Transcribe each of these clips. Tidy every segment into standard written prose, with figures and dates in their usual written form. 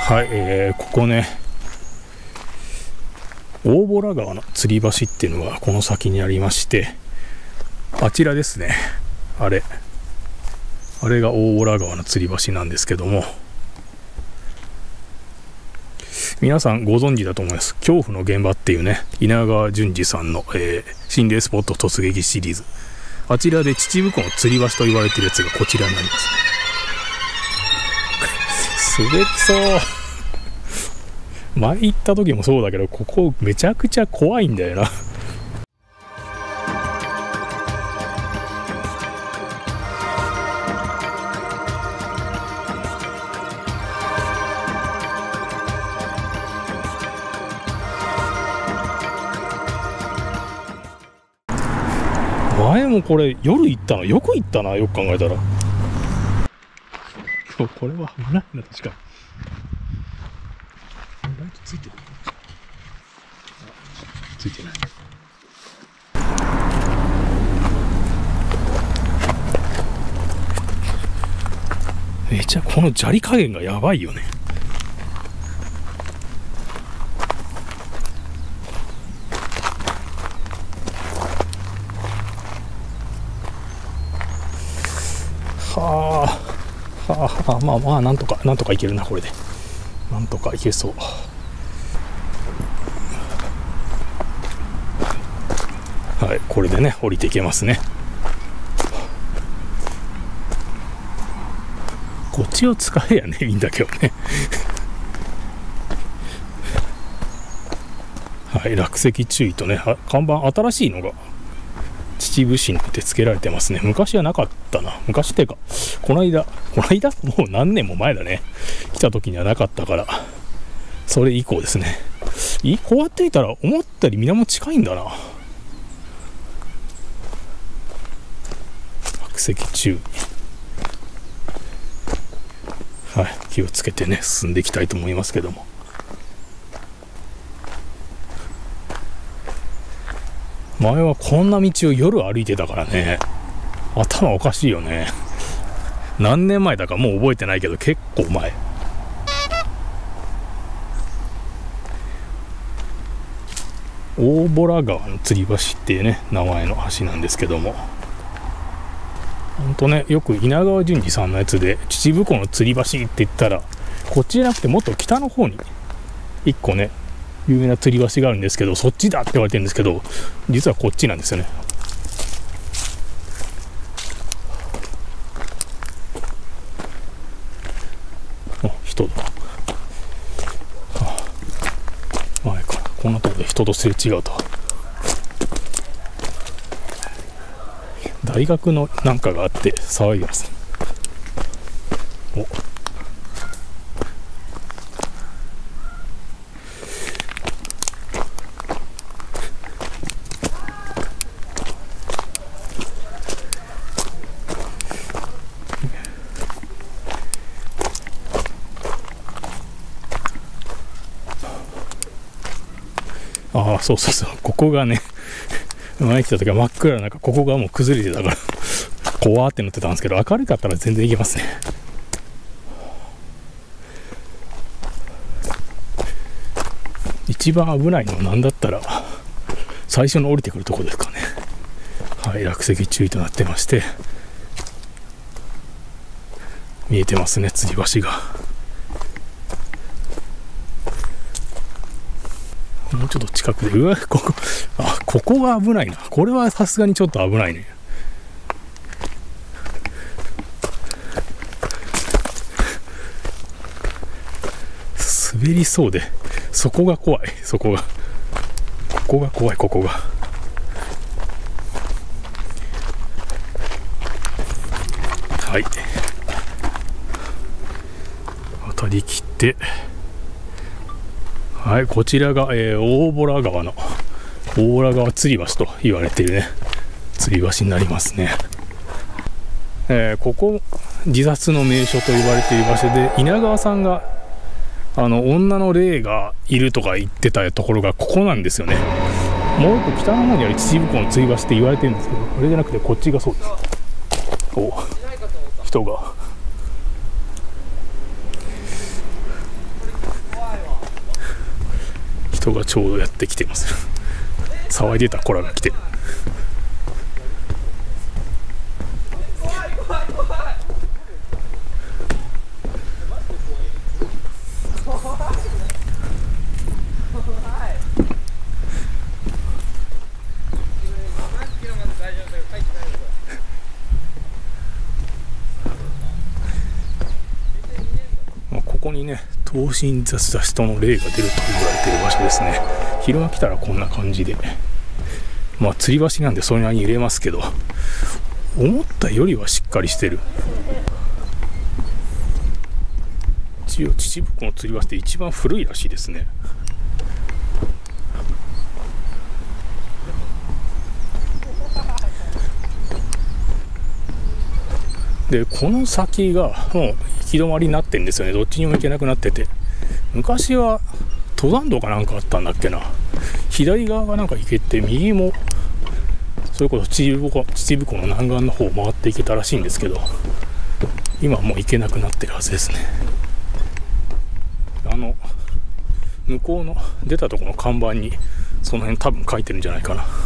はい、ここね、大洞川の吊り橋っていうのがこの先にありまして、あちらですね、あれが大洞川の吊り橋なんですけども、皆さんご存知だと思います。恐怖の現場っていうね、稲川淳二さんの、心霊スポット突撃シリーズ、あちらで秩父湖の吊り橋と言われてるやつがこちらになります。滑りそう。前行った時もそうだけど、ここめちゃくちゃ怖いんだよな。前もこれ夜行ったの、よく行ったな、よく考えたら。これは危ないな、確かに。ライトついてる？ついてない。めちゃこの砂利加減がやばいよね。はあ、まあなんとかいけるな、これで。なんとかいけそう。はい、これでね、降りていけますね。こっちを使えやね、いいんだけどね。はい、落石注意とね、看板新しいのが秩父市にって付けられてますね。昔はなかったな。昔っていうか、この間もう何年も前だね。来た時にはなかったから、それ以降ですね。こうやってみたら思ったより水面近いんだな。落石注意。はい、気をつけてね、進んでいきたいと思いますけども。前はこんな道を夜歩いてたからね、頭おかしいよね。何年前だかもう覚えてないけど、結構前。大洞川の吊り橋っていうね、名前の橋なんですけども、ほんとね、よく稲川淳二さんのやつで秩父湖の吊り橋って言ったら、こっちじゃなくてもっと北の方に一個ね、有名な吊り橋があるんですけど、そっちだって言われてるんですけど、実はこっちなんですよね。人だ。前からこんなところで人とすれ違うとは。大学のなんかがあって騒いでます。ああ、そう、ここがね、前来た時は真っ暗な中、ここがもう崩れてたから怖ーってなってたんですけど、明るかったら全然行けますね。一番危ないのは何だったら最初の降りてくるとこですかね。はい、落石注意となってまして、見えてますね、吊り橋が。もうちょっと近くで、ここが危ないな。これはさすがにちょっと危ないね。滑りそうで、そこが怖い。ここが怖い、ここが。はい。渡り切って、はい、こちらが、大洞川の大洞川吊り橋と言われているね、吊り橋になりますね。ここ自殺の名所と言われている場所で、稲川さんが女の霊がいるとか言ってたところがここなんですよね。もう一個北の方にある秩父湖の吊り橋って言われてるんですけど、これじゃなくてこっちがそうです。人が人がちょうどやってきてます。騒いでた子らが来てる。ここにね、等身大した人の霊が出ると言われている場所ですね。昼間来たらこんな感じで、まあ吊り橋なんでそれなりに入れますけど、思ったよりはしっかりしてる。一応秩父湖の吊り橋って一番古いらしいですね。でこの先がもう行き止まりになってるんですよね。どっちにも行けなくなってて、昔は登山道かなんかあったんだっけな。左側がなんか行けて、右もそれこそ秩父湖の南岸の方を回っていけたらしいんですけど、今はもう行けなくなってるはずですね。向こうの出たところの看板にその辺多分書いてるんじゃないかな。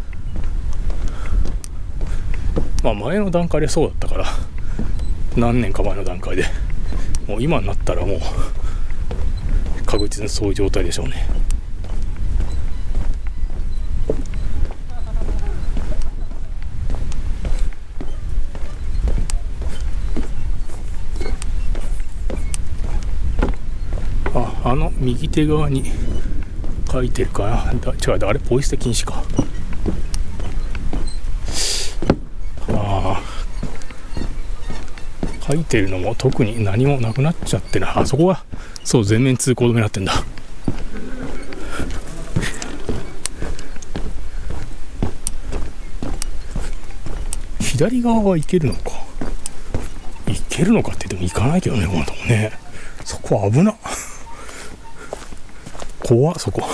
まあ前の段階でそうだったから、何年か前の段階で、もう今になったらもう確実にそういう状態でしょうね。右手側に書いてるかな。違う、あれポイ捨て禁止か。書いてるのも特に何もなくなっちゃってる。あそこがそう全面通行止めになってんだ。左側は行けるのか、行けるのかって言っても行かないけどね、このとこね。そこは危なっ、怖っ。そこ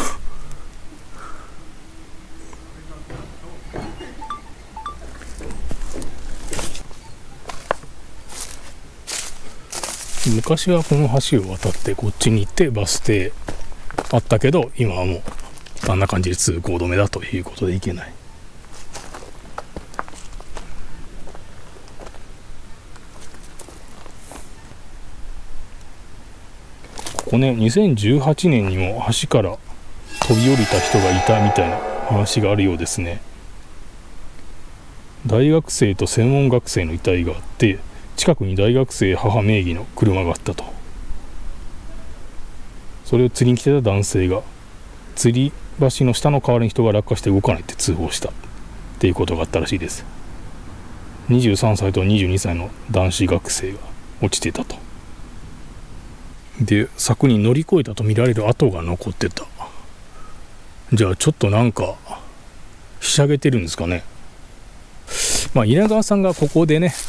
昔はこの橋を渡ってこっちに行ってバス停あったけど、今はもうあんな感じで通行止めだということで行けない。ここね、2018年にも橋から飛び降りた人がいたみたいな話があるようですね。大学生と専門学生の遺体があって、近くに大学生母名義の車があったと。それを釣りに来てた男性が、吊り橋の下の川に人が落下して動かないって通報したっていうことがあったらしいです。23歳と22歳の男子学生が落ちてたと。で、柵に乗り越えたと見られる跡が残ってた。じゃあちょっとなんかひしゃげてるんですかね。まあ稲川さんがここでね、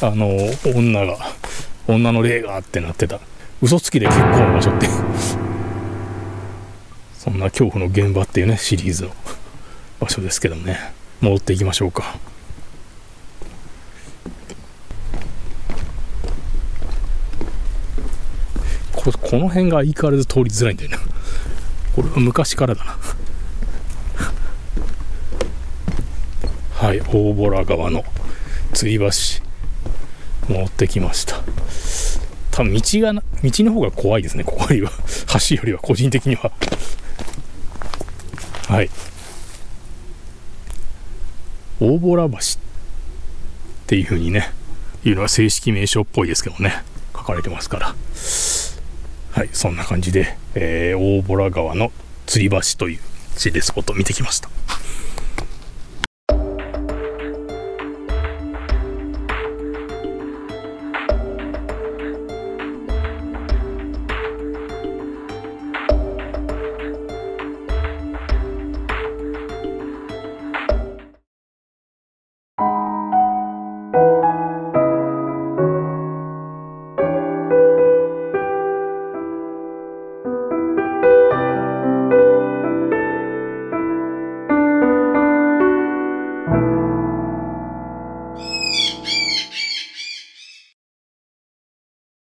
女の霊がってなってた嘘つきで結構な場所ってそんな恐怖の現場っていうねシリーズの場所ですけどもね、戻っていきましょうか。この辺が相変わらず通りづらいんだよな。これは昔からだな。はい、大洞川の吊り橋持ってきました。多分道の方が怖いですね、ここよりは。橋よりは個人的には。はい、大洞橋っていう風にねいうのは正式名称っぽいですけどね、書かれてますから。はい、そんな感じで、大洞川の吊り橋という心霊スポットを見てきました。